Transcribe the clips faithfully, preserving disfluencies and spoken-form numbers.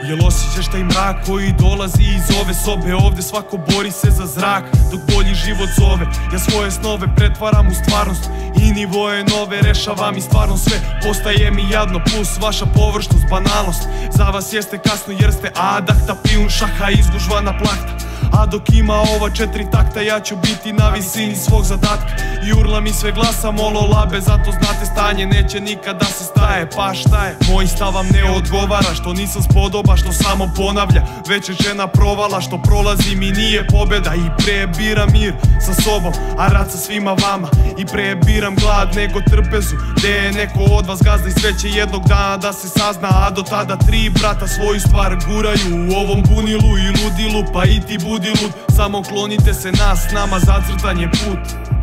Jel osjećaš taj mrak koji dolazi iz ove sobe? Ovde svako bori se za zrak, dok bolji život zove. Ja svoje snove pretvaram u stvarnost i nivoje nove rešavam i stvarno sve postaje mi jadno, plus vaša površnost, banalnost. Za vas jeste kasno jer ste adakta, pijun šaha, izgužvana plahta. A dok ima ova četiri takta, ja ću biti na visini svog zadatka. I urlam i sve glasa molo labe, zato znate stanje neće nikad da se staje. Pa šta je? Moj stav vam ne odgovara, što nisam spodoba, što samo ponavlja već rečena provala, što prolazi mi nije pobeda. I pre biram mir sa sobom, a rad sa svima vama. I pre biram glad nego trpezu, gde je neko od vas gazda i sve će jednog dana da se sazna. A do tada tri brata svoju stvar guraju u ovom bunilu i ludilu, pa i ti budi lud, samo klonite se nas, nama zacrtan je put.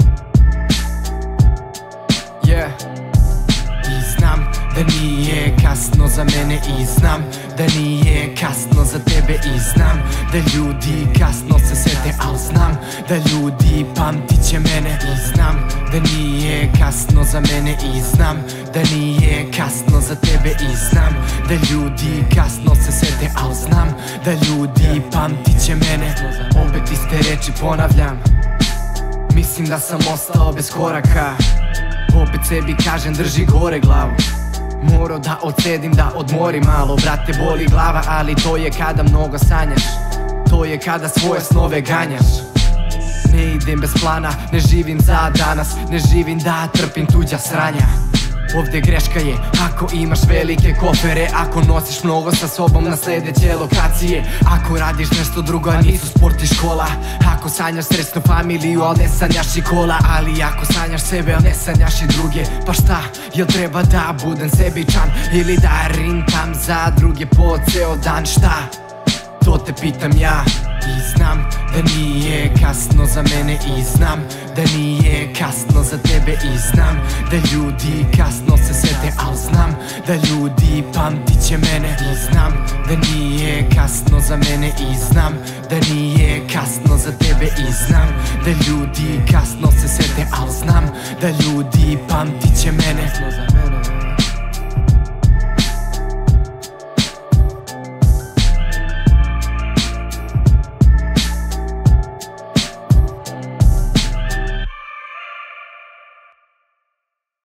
Yeah. I znam da nije kasno za mene, i znam da nije kasno za tebe, i znam da ljudi kasno se sete, al znam da ljudi pamtit će mene. I znam da nije kasno za mene, i znam da nije kasno za tebe, i znam da ljudi kasno se sete, al znam da ljudi pamtit će mene. Opet iste reči ponavljam, mislim da sam ostao bez koraka. Opet sebi kažem drži gore glavu, morao da odsedim, da odmorim malo. Brate, boli glava, ali to je kada mnogo sanjaš, to je kada svoje snove ganjaš. Ne idem bez plana, ne živim za danas, ne živim da trpim tuđa sranja. Ovde greška je ako imaš velike kofere, ako nosiš mnogo sa sobom na sledeće lokacije, ako radiš nešto drugo a nisu sport i škola, ako sanjaš srećnu familiju al ne sanjaš i kola. Ali ako sanjaš sebe al ne sanjaš i druge, pa šta, jel treba da budem sebičan ili da rintam za druge po ceo dan? Šta? To te pitam ja. I znam da nije kasno za mene, i znam da nije kasno za tebe, i znam da ljudi kasno se sete, al znam da ljudi pamtit će mene. I znam da nije kasno za mene, i znam da nije kasno za tebe, i znam da ljudi kasno se sete, al znam da ljudi pamtit